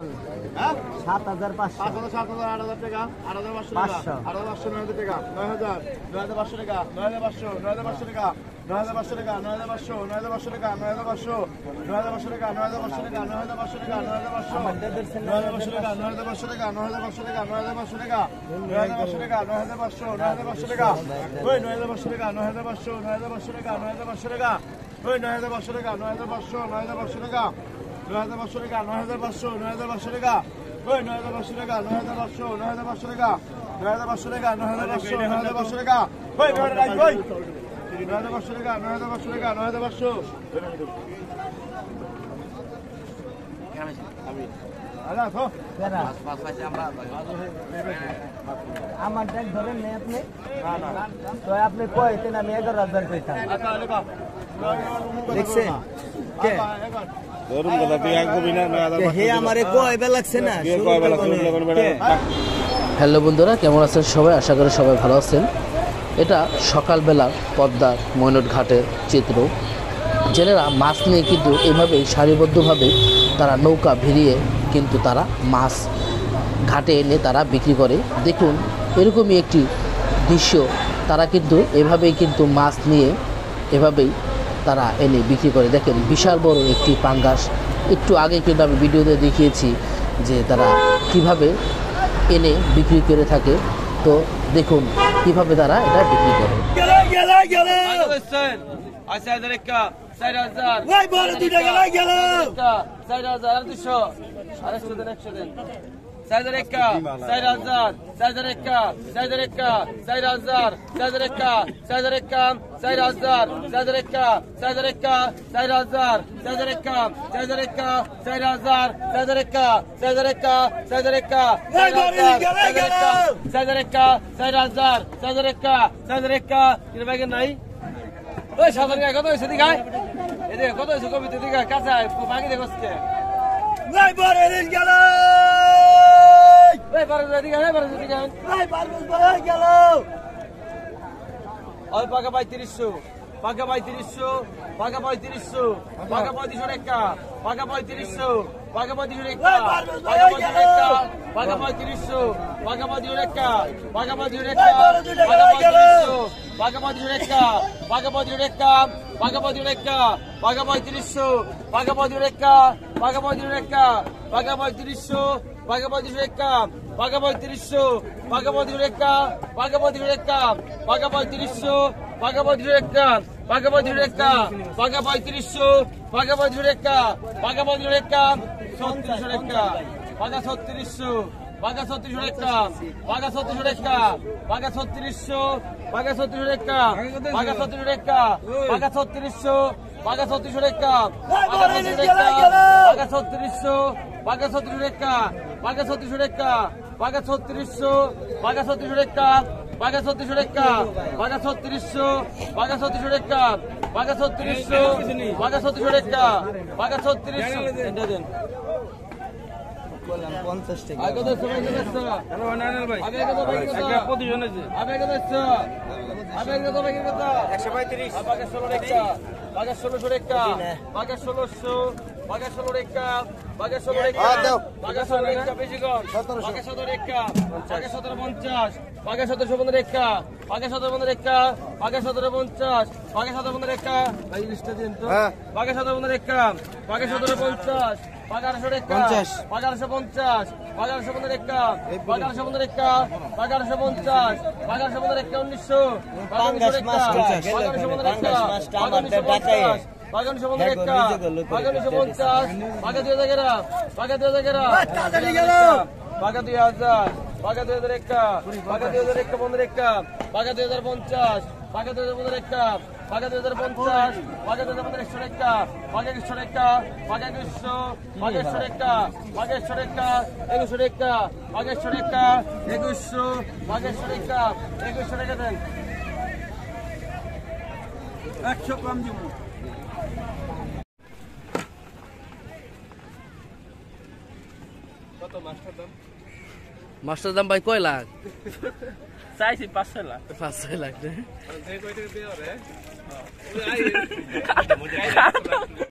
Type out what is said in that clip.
7,500 8,000 টাকা 8,500 9,000 টাকা 9,000 9,500 টাকা 9,500 9,500 টাকা 9,500 টাকা 9,500 9,500 টাকা 9,500 9,500 টাকা 9,500 টাকা 9,500 টাকা 9,500 টাকা 9,500 টাকা 9,500 টাকা 9,500 টাকা 9,500 টাকা 9,500 9,500 টাকা ওই 9,500 টাকা 9,500 9,500 টাকা 9,500 টাকা ওই 9,500 টাকা 9,500 9,500 টাকা 9,500 টাকা 9,500 9,500 টাকা ওই 9,500 টাকা 9,500 9,500 টাকা 9,500 টাকা 9,500 9,500 টাকা ওই 9,500 টাকা 9,500 টাকা 9,500 আমার ট্যাগ ধরেন নেই আপনি তো আপনি কয়েছেন আমি 11,000 কইতাম দেখছেন হ্যালো বন্ধুরা, কেমন আছেন সবাই? আশা করি সবাই ভালো আছেন। এটা সকালবেলা পদ্মার ময়নট ঘাটের চিত্র। জেলেরা মাছ নিয়ে কিন্তু এভাবেই সারিবদ্ধভাবে তারা নৌকা ভিড়িয়ে কিন্তু তারা মাছ ঘাটে এনে তারা বিক্রি করে। দেখুন, এরকমই একটি দৃশ্য। তারা কিন্তু এভাবেই কিন্তু মাছ নিয়ে এভাবেই তারা এনে বিক্রি করে। দেখেন, বিশাল বড় একটি পাঙ্গাস। একটু আগে কিন্তু আমি ভিডিওতে দেখিয়েছি যে তারা কিভাবে এনে বিক্রি করে থাকে। তো দেখুন কিভাবে তারা এটা বিক্রি করে। Saydareka, Sayrazar, Saydareka, Saydareka, Sayrazar, Saydareka, Saydareka, Sayrazar, Saydareka, Saydareka, Sayrazar, Saydareka, Saydareka, Sayrazar, Saydareka, Saydareka, Saydareka, Saydareka, Sayrazar, Saydareka, Saydareka, কিরে ভাই নাই ওই সাধারণ গায় কত হইছে দিগায় এদে কত হইছে কবিতা দিগায় কাঁচা ভাগি দেখছকে নাই বড় দিন গেল এই বারো দিকে এই বারো দিকে এই বারো গেল ওই পাকা 3500 পাকা 3500 পাকা 3500 পাকা 3500 টাকা পাকা 3500 পাকা 3500 টাকা পাকা 3500 পাকা 3500 টাকা পাকা 3500 টাকা পাকা 3500 টাকা পাকা 3500 টাকা পাকা 3500 টাকা পাকা 3500 পাকা 3500 টাকা পাকা 3500 টাকা পাকা 3500 পাকা 3500 টাকা পাকা 3500 পাকা 3500 টাকা পাকা 3500 টাকা পাকা 3500 পাকা 3500 টাকা পাকা 3500 টাকা পাকা 3500 পাকা 3500 টাকা পাকা 3500 টাকা 3600 টাকা পাকা 3600 পাকা 3600 টাকা পাকা 3600 টাকা পাকা 3600 পাকা 3600 টাকা পাকা 3600 টাকা পাকা 3600 পাকা 3600 টাকা পাকা 3600 পাকা 3600 টাকা পাকা 3600 টাকা পাকা 3600 পাকা 3600 টাকা পাকা 3600 টাকা পাকা 3600 পাকা 3600 টাকা পাকা 3600 পাকা 3600 টাকা পাকা 3600 এটা দেন 50 টাকা আগে তো সবাই গেছে হ্যালো নানাল ভাই আগে কত ভাই গেছে আগে প্রতিজন আছে আগে কত আছে আগে কত ভাই গেছে 135 আগে 16 টাকা আগে 1600 টাকা আগে 1600 আগে 16 টাকা আগে 16 টাকা আগে 16 টাকা বেশি কর আগে 17 টাকা আগে 1750 আগে 1715 টাকা আগে 1715 টাকা আগে 1750 আগে 1715 টাকা ভাই লিস্টটা দিন তো আগে 1715 টাকা আগে 1750 1100 টাকা 1150 1115 টাকা 1115 টাকা 1150 1115 টাকা 1900 পাঙ্গাস মাছ কইছে 1115 টাকা আমার ডাটাই 1115 টাকা 1150 পাকা 2000 টাকা পাকা 2000 টাকা তাড়াতাড়ি গেল পাকা 2000 পাকা 2000 টাকা পাকা 2000 টাকা 15 টাকা পাকা 2050 পাকা 2015 টাকা পাকা 2050 পাকা 2015 টাকা পাকা 100 টাকা পাকা 100 পাকা 100 টাকা পাকা 100 টাকা 100 টাকা পাকা 100 টাকা 100 পাকা 100 টাকা 100 টাকা দেন 100 কম দিব কত মাছটার দাম ভাই কয় লাখ? চাইছি 5-6 লাখ 5-6 লাখ।